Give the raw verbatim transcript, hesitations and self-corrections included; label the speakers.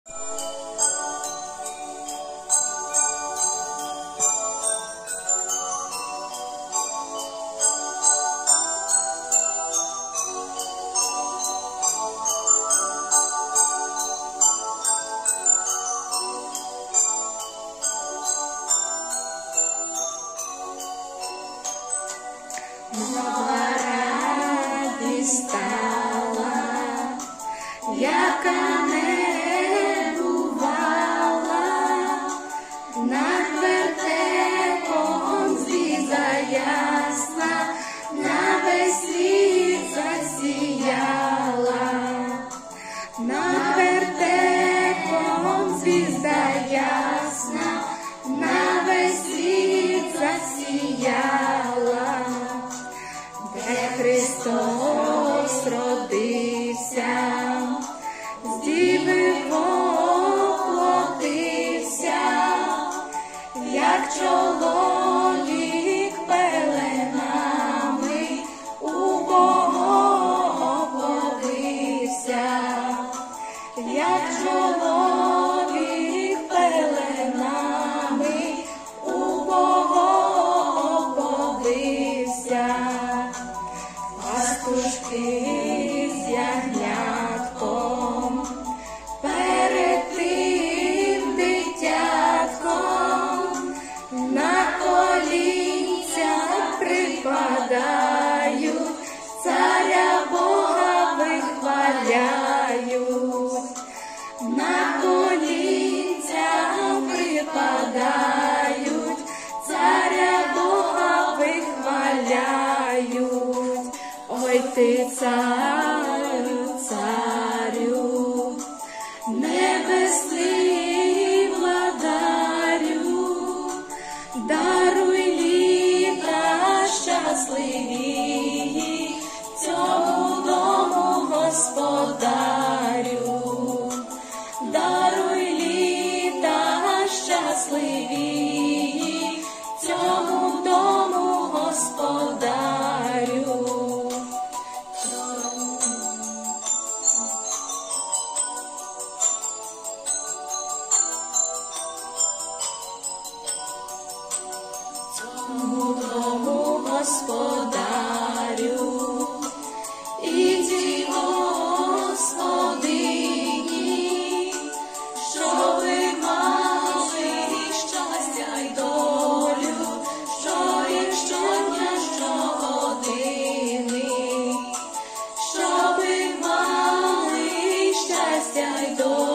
Speaker 1: Нова радість стала, яка не бувала, над вертепом звізда ясна, на весь світ засіяла. Над вертепом звізда ясна, на весь світ засіяла. Де Христос родився, з діви воплотився, як чоловік пеленами у Бога обловився, як чоловік пеленами у Бога обловився. Пастушки з ягнятком, перед тим дитятком, на колінця припадають, царя Бога вихваляють. На колінця припадають, царя Бога вихваляють. Ой ти, царю, царю, небесний владарю, даруй літа щасливі цьому дому господарю, даруй літа щасливі цьому дому господарю. Цьому дому господарю і цій господині, щоби мали щастя й долю, що їм щодня, щогодини, щоби мали щастя й долю.